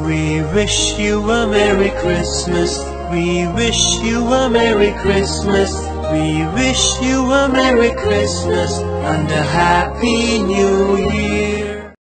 We wish you a Merry Christmas. We wish you a Merry Christmas. We wish you a Merry Christmas and a Happy New Year.